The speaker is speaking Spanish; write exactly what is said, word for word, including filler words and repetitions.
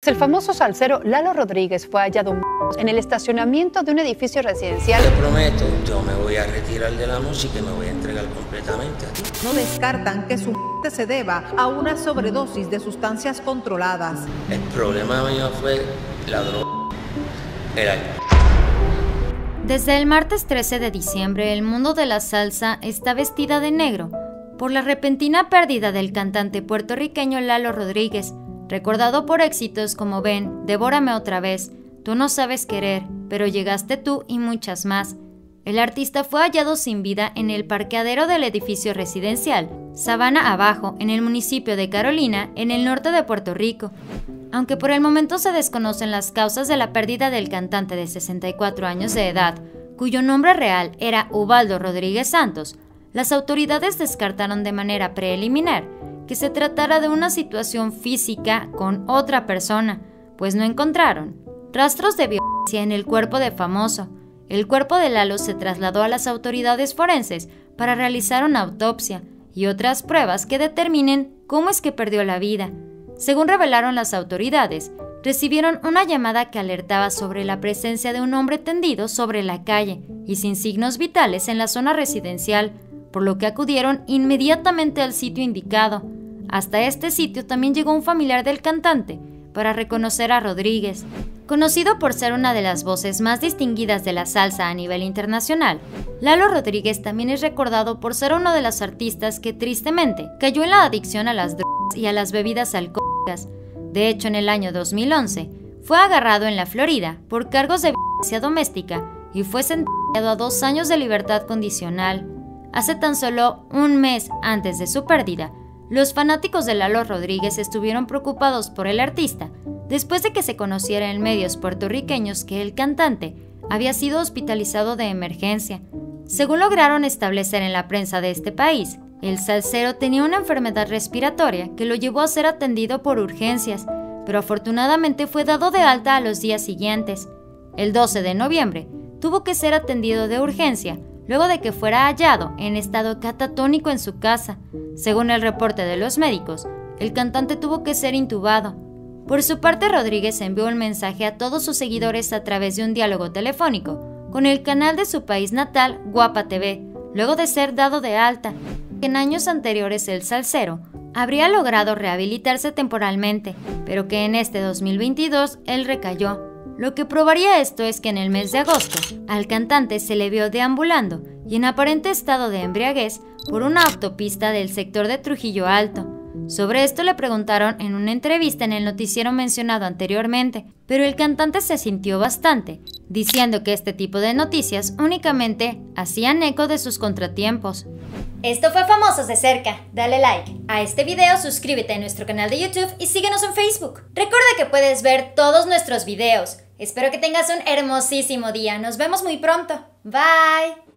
El famoso salsero Lalo Rodríguez fue hallado en el estacionamiento de un edificio residencial. Te prometo, yo me voy a retirar de la música y me voy a entregar completamente a ti. No descartan que su muerte se deba a una sobredosis de sustancias controladas. El problema mío fue la droga, el alcohol. Desde el martes trece de diciembre, el mundo de la salsa está vestida de negro por la repentina pérdida del cantante puertorriqueño Lalo Rodríguez, recordado por éxitos como Ven, Devórame otra vez, Tú no sabes querer, pero llegaste tú y muchas más. El artista fue hallado sin vida en el parqueadero del edificio residencial Sabana Abajo, en el municipio de Carolina, en el norte de Puerto Rico. Aunque por el momento se desconocen las causas de la pérdida del cantante de sesenta y cuatro años de edad, cuyo nombre real era Ubaldo Rodríguez Santos, las autoridades descartaron de manera preliminar que se tratara de una situación física con otra persona, pues no encontraron rastros de violencia en el cuerpo de Famoso. El cuerpo de Lalo se trasladó a las autoridades forenses para realizar una autopsia y otras pruebas que determinen cómo es que perdió la vida. Según revelaron las autoridades, recibieron una llamada que alertaba sobre la presencia de un hombre tendido sobre la calle y sin signos vitales en la zona residencial, por lo que acudieron inmediatamente al sitio indicado. Hasta este sitio también llegó un familiar del cantante para reconocer a Rodríguez. Conocido por ser una de las voces más distinguidas de la salsa a nivel internacional, Lalo Rodríguez también es recordado por ser uno de los artistas que tristemente cayó en la adicción a las drogas y a las bebidas alcohólicas. De hecho, en el año dos mil once, fue agarrado en la Florida por cargos de violencia doméstica y fue sentenciado a dos años de libertad condicional. Hace tan solo un mes antes de su pérdida, los fanáticos de Lalo Rodríguez estuvieron preocupados por el artista después de que se conociera en medios puertorriqueños que el cantante había sido hospitalizado de emergencia. Según lograron establecer en la prensa de este país, el salsero tenía una enfermedad respiratoria que lo llevó a ser atendido por urgencias, pero afortunadamente fue dado de alta a los días siguientes. El doce de noviembre, tuvo que ser atendido de urgencia luego de que fuera hallado en estado catatónico en su casa. Según el reporte de los médicos, el cantante tuvo que ser intubado. Por su parte, Rodríguez envió un mensaje a todos sus seguidores a través de un diálogo telefónico con el canal de su país natal, Guapa T V, luego de ser dado de alta. En años anteriores el salsero habría logrado rehabilitarse temporalmente, pero que en este dos mil veintidós él recayó. Lo que probaría esto es que en el mes de agosto al cantante se le vio deambulando y en aparente estado de embriaguez por una autopista del sector de Trujillo Alto. Sobre esto le preguntaron en una entrevista en el noticiero mencionado anteriormente, pero el cantante se sintió bastante, diciendo que este tipo de noticias únicamente hacían eco de sus contratiempos. Esto fue Famosos de Cerca. Dale like a este video, suscríbete a nuestro canal de YouTube y síguenos en Facebook. Recuerda que puedes ver todos nuestros videos. Espero que tengas un hermosísimo día. Nos vemos muy pronto. Bye.